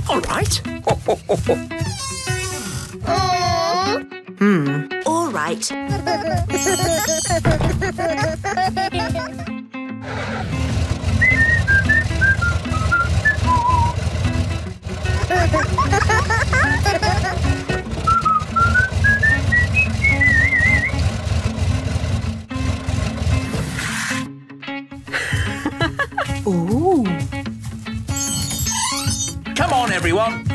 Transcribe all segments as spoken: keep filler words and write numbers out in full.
All right. Hmm. All right. Ooh. Come on, everyone.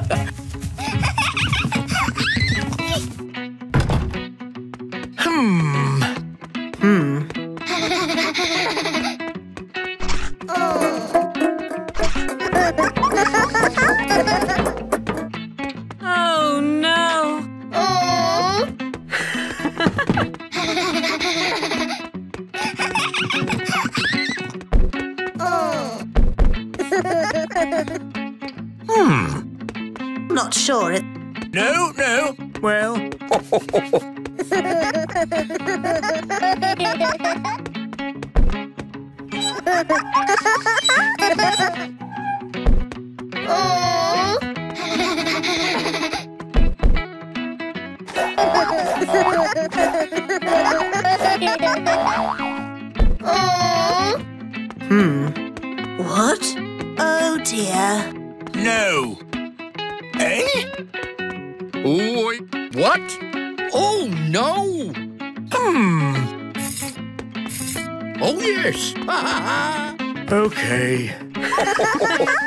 hmm. Hmm. Oh, no. Hmm. Not sure. It... No, no. Well. Hmm. What? Oh, dear. No. Eh? Oh, what? Oh, no! Hmm. Oh, yes! Okay.